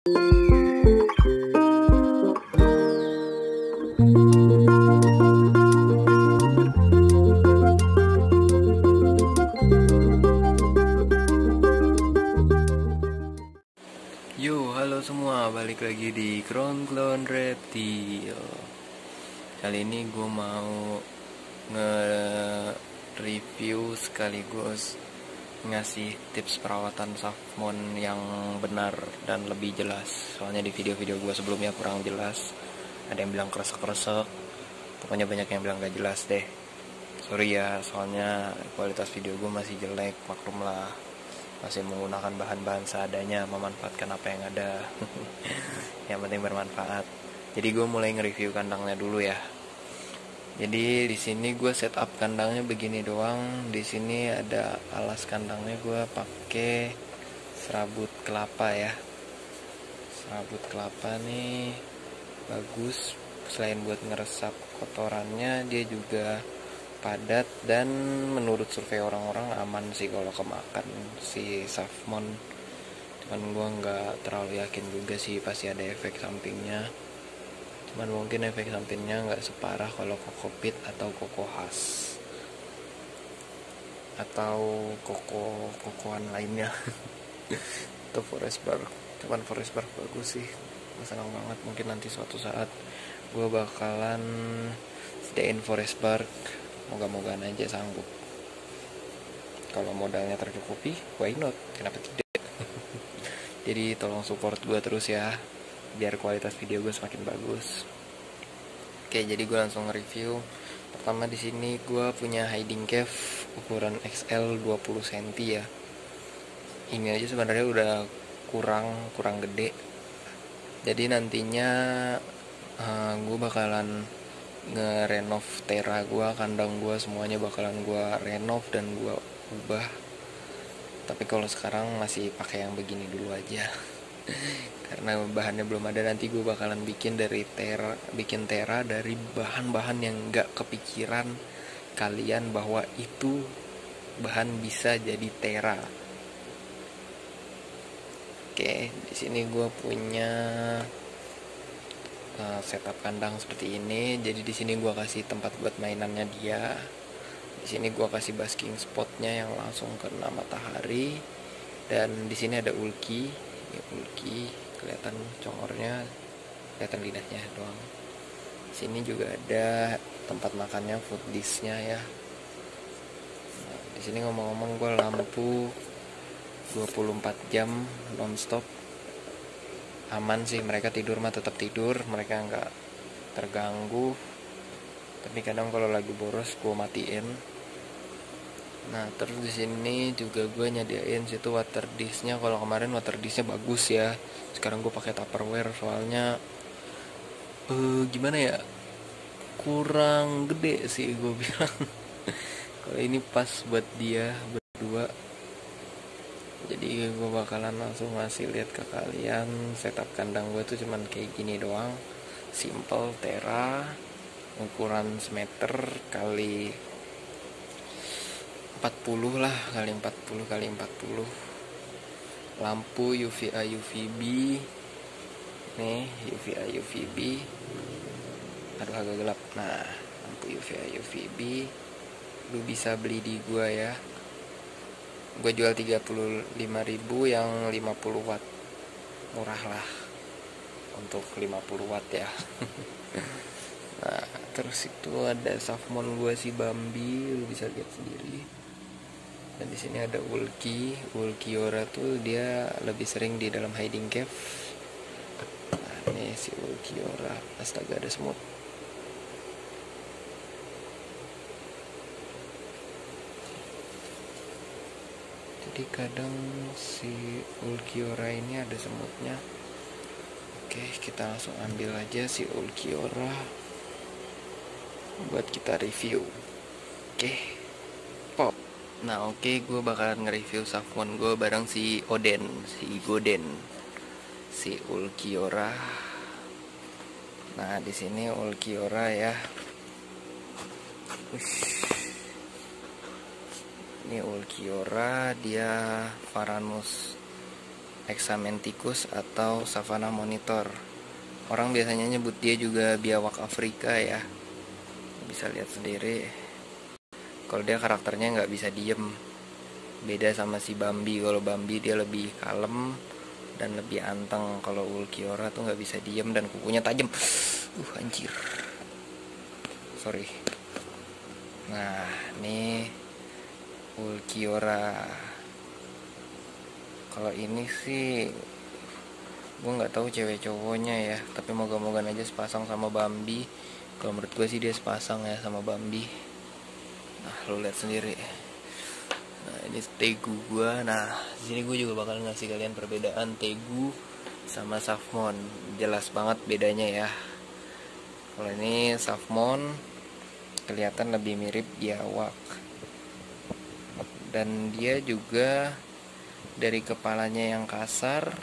Yo, halo semua, balik lagi di Clone Reptil. Kali ini gue mau nge-review sekaligus ngasih tips perawatan Safmon yang benar dan lebih jelas. Soalnya di video-video gue sebelumnya kurang jelas. Ada yang bilang kresek-kresek, pokoknya banyak yang bilang gak jelas deh. Sorry ya, soalnya kualitas video gue masih jelek, maklum lah. Masih menggunakan bahan-bahan seadanya, memanfaatkan apa yang ada. Yang penting bermanfaat. Jadi gue mulai nge-review kandangnya dulu ya. Jadi di sini gue setup kandangnya begini doang. Di sini ada alas kandangnya, gue pakai serabut kelapa ya. Serabut kelapa nih bagus, selain buat ngeresap kotorannya, dia juga padat dan menurut survei orang-orang aman sih kalau kemakan si Safmon. Cuman gue nggak terlalu yakin juga sih, pasti ada efek sampingnya. Cuman mungkin efek sampingnya nggak separah kalau kokopit atau koko khas atau kokoan lainnya. Atau forest bar. Cuman forest bar bagus sih, gue senang banget. Mungkin nanti suatu saat gue bakalan sediain forest bar. Moga-mogaan aja sanggup. Kalau modalnya tercukupi, why not? Kenapa tidak? Jadi tolong support gue terus ya, biar kualitas video gue semakin bagus. Oke, jadi gue langsung nge-review. Pertama di sini gue punya hiding cave ukuran XL 20 cm ya. Ini aja sebenarnya udah kurang gede. Jadi nantinya gue bakalan nge-renov tera gue, kandang gue semuanya bakalan gue renov dan gue ubah. Tapi kalau sekarang masih pakai yang begini dulu aja. Karena bahannya belum ada, nanti gue bakalan bikin tera dari bahan-bahan yang nggak kepikiran kalian bahwa itu bahan bisa jadi tera. Oke, di sini gue punya setup kandang seperti ini. Jadi di sini gua kasih tempat buat mainannya dia. Di sini gua kasih basking spotnya yang langsung kena matahari. Dan di sini ada ulki. Ini ulki, kelihatan congornya, kelihatan lidahnya doang. Di sini juga ada tempat makannya, food dish-nya ya. Nah, di sini ngomong-ngomong gua lampu 24 jam nonstop. Aman sih, mereka tidur mah tetap tidur, mereka nggak terganggu. Tapi kadang kalau lagi boros gue matiin. Nah terus di sini juga gue nyediain situ water dish-nya. Kalau kemarin water dish-nya bagus ya, sekarang gue pakai Tupperware soalnya gimana ya, kurang gede sih gue bilang. Kalau ini pas buat dia berdua. Jadi gue bakalan langsung ngasih lihat ke kalian setup kandang gue tuh cuman kayak gini doang, simple tera, ukuran semeter kali 40 lah, kali 40 kali 40. Lampu UVA UVB nih, UVA UVB, aduh agak gelap. Nah lampu UVA UVB lu bisa beli di gua ya. Gue jual 35.000 yang 50 watt. Murah lah untuk 50 watt ya. Nah terus itu ada Safmon gue si Bambi, lu bisa lihat sendiri. Dan di sini ada Ulkiora tuh dia lebih sering di dalam hiding cave. Nah ini si Ulkiora, astaga ada semut. Jadi kadang si Ulkiora ini ada semutnya. Oke, kita langsung ambil aja si Ulkiora buat kita review. Oke, pop. Nah oke, gue bakalan nge-review Safmon gue bareng si Goden, si Ulkiora. Nah di sini Ulkiora ya. Ini Ulkiora, dia Varanus Hexamenticus atau Savannah monitor. Orang biasanya nyebut dia juga biawak Afrika ya. Bisa lihat sendiri. Kalau dia karakternya nggak bisa diem. Beda sama si Bambi. Kalau Bambi dia lebih kalem dan lebih anteng. Kalau Ulquiorra tuh nggak bisa diem dan kukunya tajam. Anjir. Sorry. Nah, ini Ulquiorra. Kalau ini sih gue nggak tahu cewek cowoknya ya, tapi moga-moga aja sepasang sama Bambi. Kalau menurut gue sih dia sepasang ya sama Bambi. Nah, lo lihat sendiri. Nah, ini Tegu gue. Nah, di sini gue juga bakal ngasih kalian perbedaan Tegu sama Safmon. Jelas banget bedanya ya. Kalau ini Safmon kelihatan lebih mirip biawak. Dan dia juga dari kepalanya yang kasar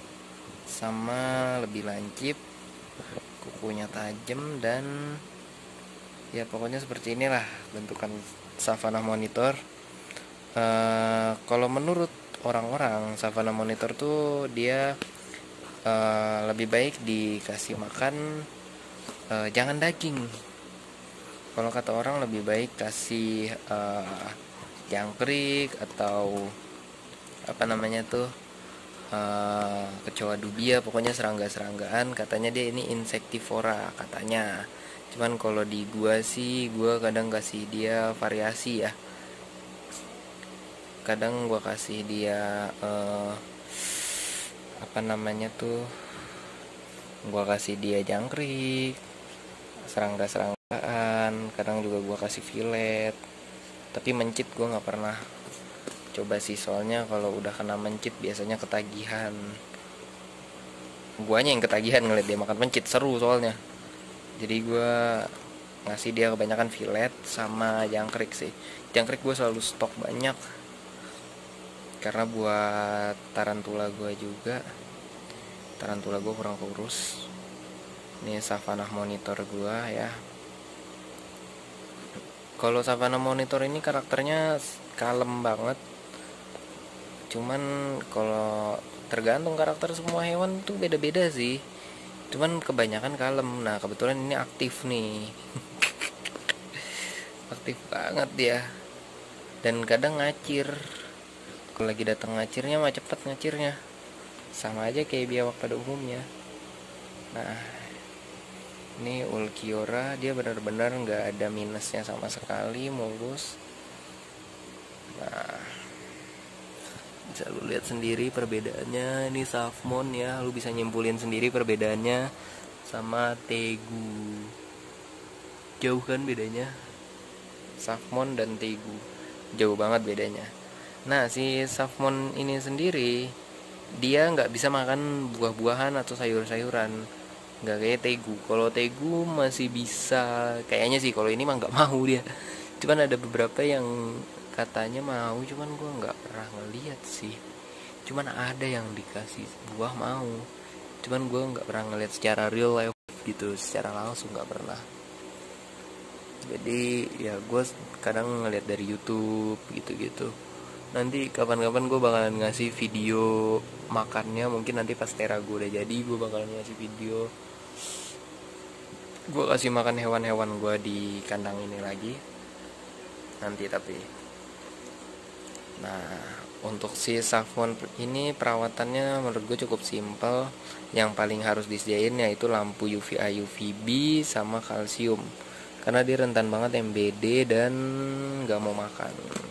sama lebih lancip, kukunya tajam, dan ya pokoknya seperti inilah bentukan Savannah monitor. Kalau menurut orang-orang Savannah monitor tuh dia lebih baik dikasih makan jangan daging. Kalau kata orang lebih baik kasih jangkrik atau apa namanya tuh kecoa dubia, pokoknya serangga-seranggaan. Katanya dia ini insektivora katanya. Cuman kalau di gua sih gua kadang kasih dia variasi ya. Kadang gua kasih dia apa namanya tuh, gua kasih dia jangkrik, serangga-seranggaan. Kadang juga gua kasih filet. Tapi mencit gua nggak pernah coba sih, soalnya kalau udah kena mencit biasanya ketagihan. Guanya yang ketagihan ngeliat dia makan mencit, seru soalnya. Jadi gua ngasih dia kebanyakan filet sama jangkrik sih. Jangkrik gue selalu stok banyak karena buat tarantula gue juga. Tarantula gue kurang kurus. Ini Savannah monitor gue ya. Kalau Savannah monitor ini karakternya kalem banget. Cuman kalau tergantung karakter semua hewan tuh beda-beda sih. Cuman kebanyakan kalem. Nah kebetulan ini aktif nih. Aktif banget dia. Dan kadang ngacir. Kalau lagi datang ngacirnya mah cepet ngacirnya. Sama aja kayak biawak pada umumnya. Nah, ini Ulquiorra, dia benar-benar nggak ada minusnya sama sekali, mulus. Nah, bisa lu lihat sendiri perbedaannya. Ini Safmon ya, lu bisa nyimpulin sendiri perbedaannya sama Tegu. Jauh kan bedanya? Safmon dan Tegu jauh banget bedanya. Nah, si Safmon ini sendiri dia nggak bisa makan buah-buahan atau sayur-sayuran, nggak kayak Tegu. Kalau Tegu masih bisa kayaknya sih, kalau ini mah nggak mau dia. Cuman ada beberapa yang katanya mau, cuman gue nggak pernah ngeliat sih. Cuman ada yang dikasih buah mau, cuman gue nggak pernah ngeliat secara real life gitu, secara langsung nggak pernah. Jadi ya gue kadang ngeliat dari YouTube gitu-gitu. Nanti kapan-kapan gue bakalan ngasih video makannya. Mungkin nanti pas Tera gue udah jadi, gue bakalan ngasih video gue kasih makan hewan-hewan gue di kandang ini lagi nanti. Tapi nah, untuk si Safmon ini perawatannya menurut gue cukup simpel. Yang paling harus disediain yaitu lampu UVA UVB sama kalsium, karena dia rentan banget MBD dan gak mau makan.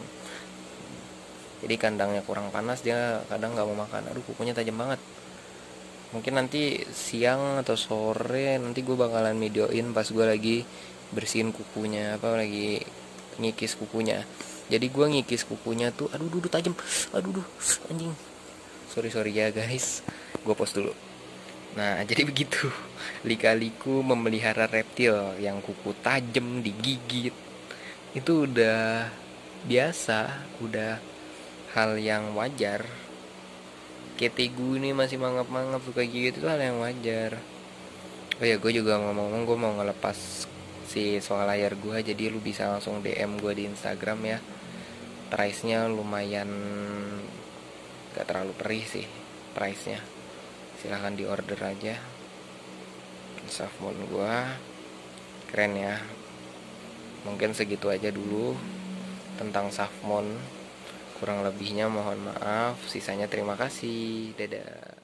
Jadi kandangnya kurang panas, dia kadang gak mau makan. Aduh, kukunya tajam banget. Mungkin nanti siang atau sore nanti gue bakalan videoin pas gue lagi bersihin kukunya, apa lagi ngikis kukunya. Jadi gue ngikis kukunya tuh, aduh tajam, aduh anjing. Sorry ya guys, gue pause dulu. Nah, jadi begitu lika-liku memelihara reptil yang kuku tajam, digigit. Itu udah biasa, udah hal yang wajar. Kayak Tegu ini masih mangap-mangap suka gigit, itu hal yang wajar. Oh ya, gue juga ngomong-ngomong, gue mau ngelepas si soal layar gue, jadi lu bisa langsung DM gue di Instagram ya. Price nya lumayan gak terlalu perih sih. price-nya. Silahkan di order aja. Safmon gua keren ya. Mungkin segitu aja dulu tentang Safmon. Kurang lebihnya mohon maaf. Sisanya terima kasih. Dadah.